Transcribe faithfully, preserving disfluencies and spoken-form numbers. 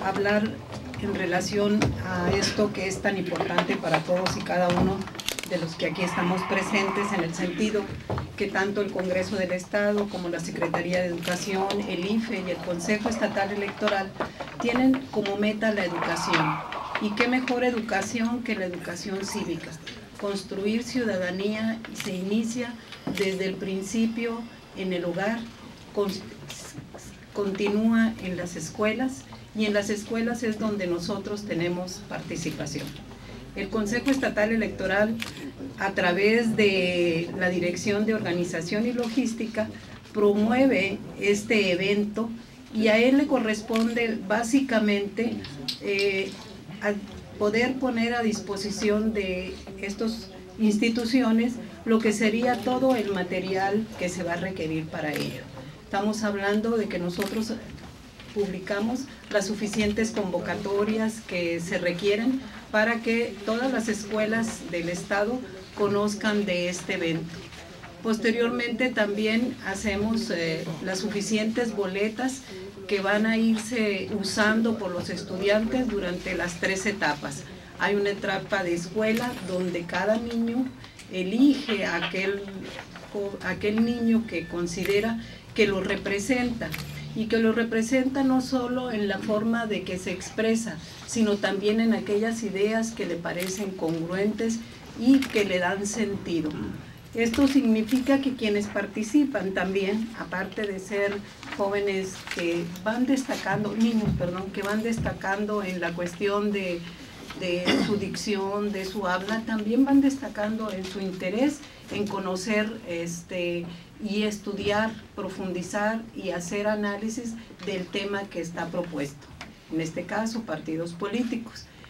hablar en relación a esto que es tan importante para todos y cada uno de los que aquí estamos presentes, en el sentido que tanto el Congreso del Estado como la Secretaría de Educación, el I F E y el Consejo Estatal Electoral tienen como meta la educación. Y qué mejor educación que la educación cívica. Construir ciudadanía se inicia desde el principio en el hogar, con, continúa en las escuelas, y en las escuelas es donde nosotros tenemos participación. El Consejo Estatal Electoral, a través de la Dirección de Organización y Logística, promueve este evento, y a él le corresponde básicamente eh, a poder poner a disposición de estas instituciones lo que sería todo el material que se va a requerir para ello. Estamos hablando de que nosotros publicamos las suficientes convocatorias que se requieren para que todas las escuelas del Estado conozcan de este evento. Posteriormente también hacemos eh, las suficientes boletas que van a irse usando por los estudiantes durante las tres etapas. Hay una etapa de escuela donde cada niño elige a aquel, a aquel niño que considera que lo representa, y que lo representa no solo en la forma de que se expresa, sino también en aquellas ideas que le parecen congruentes y que le dan sentido. Esto significa que quienes participan también, aparte de ser jóvenes que van destacando, niños, perdón, que van destacando en la cuestión de, de su dicción, de su habla, también van destacando en su interés en conocer este, y estudiar, profundizar y hacer análisis del tema que está propuesto. En este caso, partidos políticos.